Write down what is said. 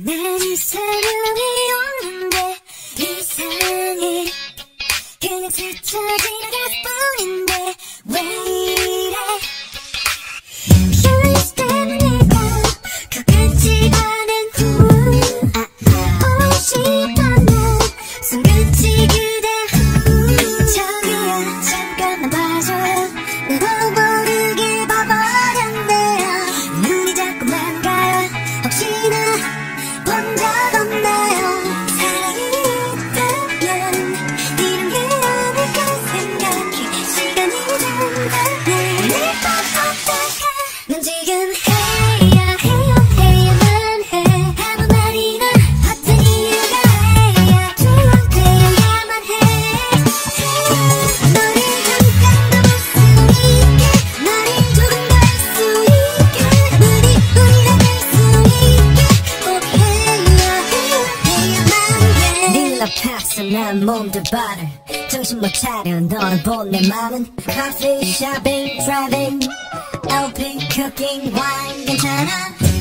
난 이상형이 없는데 이상해. 그냥 스쳐 지나갈 뿐인데 왜 이래. 뷰리스 때문일까 끝까지 가는 꿈. 보고 싶었나 손끝이 그대 저기요 잠깐만 봐줘요. 나도 모르게 봐버렸네요. 눈이 자꾸만 가요. 혹시나 본 적 없나요. 사랑이 있다면 이런 게 아닐까 생각해. 시간이 정답해. 내 맘 어떡해. 난 지금 해야만 해. 아무 말이나 어떤 이유가 해야 되어야만 해. 너를 잠깐 더 볼 수 있게 나를 조금 더 알 수 있게 우리가 될 수 있게 꼭 해야만 해. 네 앞에서 난 몸도 바를 정신 못 차려 너를 본 내 맘은 Coffee, shopping, driving LP, cooking, wine 괜찮아.